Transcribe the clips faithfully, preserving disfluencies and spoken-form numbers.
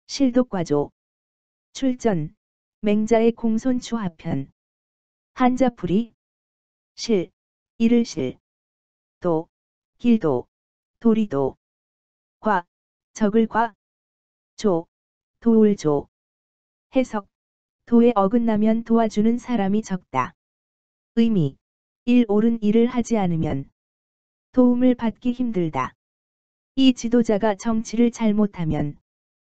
실독과조. 출전. 맹자의 공손추하편. 한자풀이. 실. 이를 실. 도. 길도. 도리도. 과. 적을 과. 조. 도울조. 해석. 도에 어긋나면 도와주는 사람이 적다. 의미. 일 옳은 일을 하지 않으면 도움을 받기 힘들다. 이 지도자가 정치를 잘못하면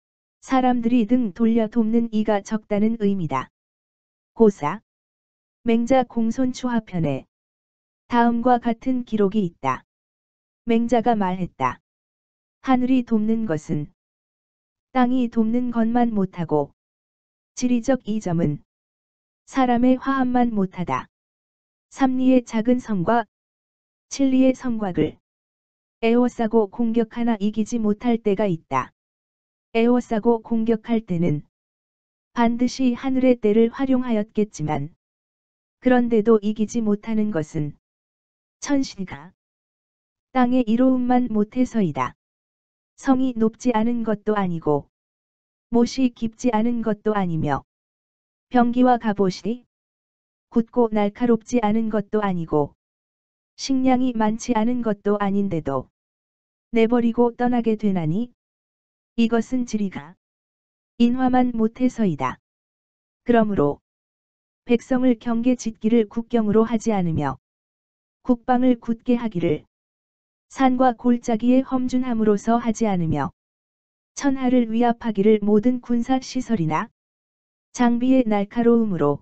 사람들이 등 돌려 돕는 이가 적다는 의미다. 고사. 맹자 공손추하편에 다음과 같은 기록이 있다. 맹자가 말했다. 하늘이 돕는 것은 땅이 돕는 것만 못하고 지리적 이점은 사람의 화합만 못하다. 삼리의 작은 성과 칠리의 성곽을 에워싸고 공격하나 이기지 못할 때가 있다. 에워싸고 공격할 때는 반드시 하늘의 때를 활용하였겠지만 그런데도 이기지 못하는 것은 천시가 땅의 이로움만 못해서이다. 성이 높지 않은 것도 아니고 못이 깊지 않은 것도 아니며 병기와 갑옷이 굳고 날카롭지 않은 것도 아니고 식량이 많지 않은 것도 아닌데도 내버리고 떠나게 되나니 이것은 지리가 인화만 못해서이다. 그러므로 백성을 경계 짓기를 국경으로 하지 않으며 국방을 굳게 하기를 산과 골짜기의 험준함으로서 하지 않으며 천하를 위압하기를 모든 군사시설이나 장비의 날카로움으로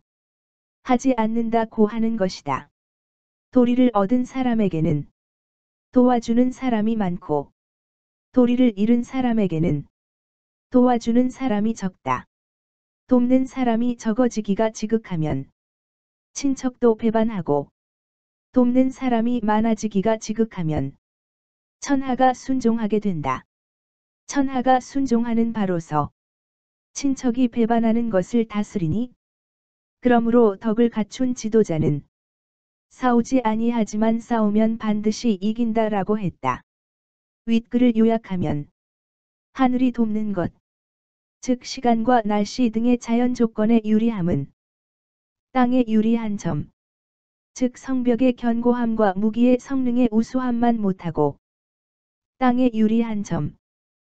하지 않는다고 하는 것이다. 도리를 얻은 사람에게는 도와주는 사람이 많고 도리를 잃은 사람에게는 도와주는 사람이 적다. 돕는 사람이 적어지기가 지극하면 친척도 배반하고 돕는 사람이 많아지기가 지극하면 천하가 순종하게 된다. 천하가 순종하는 바로서 친척이 배반하는 것을 다스리니 그러므로 덕을 갖춘 지도자는 싸우지 아니하지만 싸우면 반드시 이긴다라고 했다. 윗글을 요약하면 하늘이 돕는 것, 즉 시간과 날씨 등의 자연 조건의 유리함은 땅의 유리한 점, 즉 성벽의 견고함과 무기의 성능의 우수함만 못하고 땅의 유리한 점,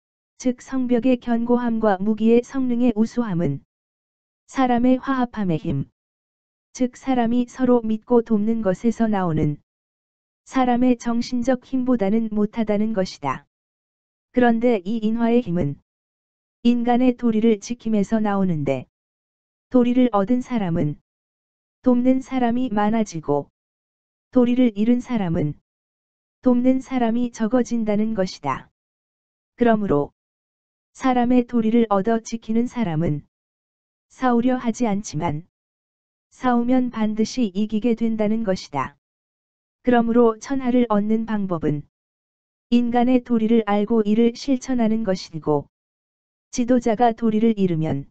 즉 성벽의 견고함과 무기의 성능의 우수함은 사람의 화합함의 힘, 즉 사람이 서로 믿고 돕는 것에서 나오는 사람의 정신적 힘보다는 못하다는 것이다. 그런데 이 인화의 힘은 인간의 도리를 지킴에서 나오는데 도리를 얻은 사람은 돕는 사람이 많아지고 도리를 잃은 사람은 돕는 사람이 적어진다는 것이다. 그러므로 사람의 도리를 얻어 지키는 사람은 싸우려 하지 않지만 싸우면 반드시 이기게 된다는 것이다. 그러므로 천하를 얻는 방법은 인간의 도리를 알고 이를 실천하는 것이고 지도자가 도리를 잃으면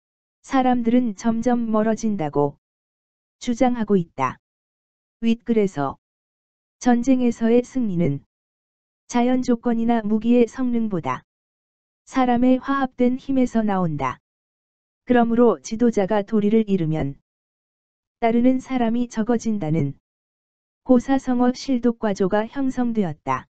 사람들은 점점 멀어진다고 주장하고 있다. 윗글에서 전쟁에서의 승리는 자연 조건이나 무기의 성능보다 사람의 화합된 힘에서 나온다. 그러므로 지도자가 도리를 잃으면 따르는 사람이 적어진다는 고사성어 실독과조가 형성되었다.